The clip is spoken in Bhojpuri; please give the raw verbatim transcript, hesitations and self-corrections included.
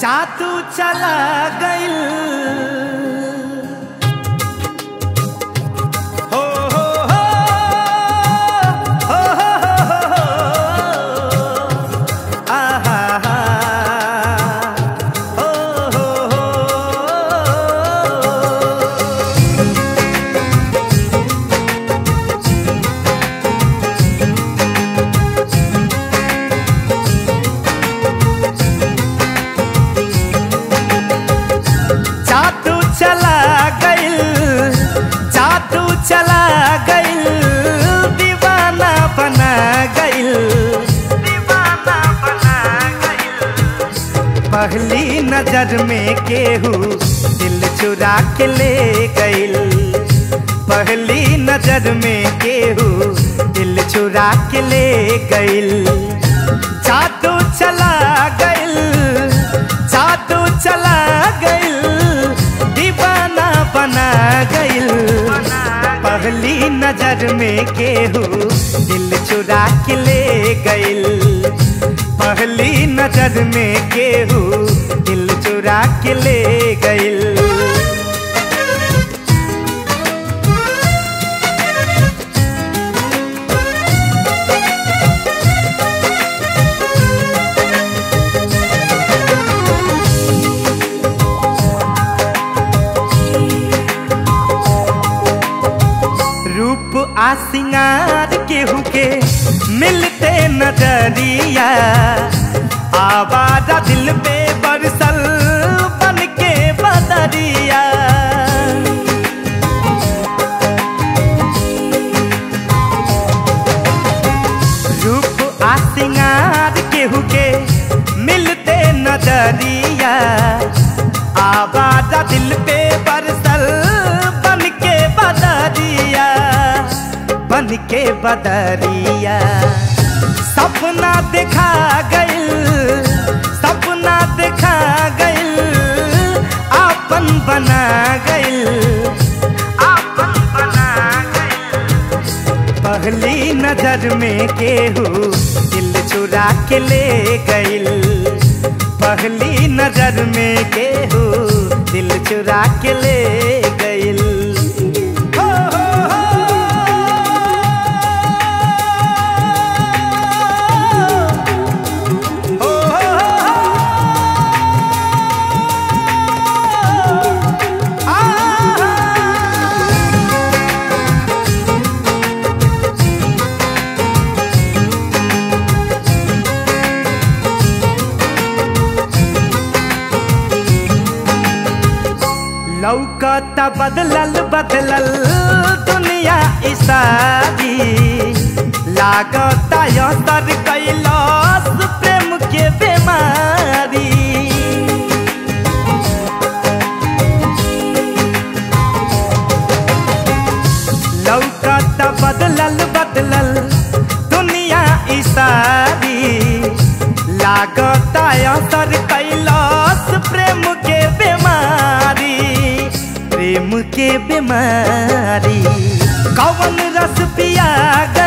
जादू चला गइल हो हो हो हो हो हो आहा हा हो हो हो जादू चला गइल जादू चला गइल दीवाना बना गइल दीवाना बना गइल पहली नजर में केहू दिल चुरा के ले गइल पहली नजर में केहू दिल चुरा के ले गइल जादू चला गइल जादू चला गइल दीवाना बना गइल पहली नजर में केहू दिल चुरा के ले गइल पहली नजर में केहू दिल चुरा के ले गइल रूप आ सिंगार केहू के मिलते नजरिया आवारा दिल पे बरसल बन के बदरिया रूप आ सिंगार केहू के मिलते नजरिया आवारा दिल पे बरसल बन के बदरिया बन के बदरिया सपना देखा गइल सपना देखा गइल आपन बना गइल आपन बना गइल पहली नजर में केहू दिल चुरा के ले गइल पहली नजर में केहू दिल चुरा के ले गइल लौकता बदलल बदलल दुनिया इसारी लागता असर कैलाश प्रेम के बीमारी लौकता बदलल बदलल दुनिया इसारी लागता असर कैलाश प्रेम के बीमारी प्रेम के बीमारी कौन रस पिया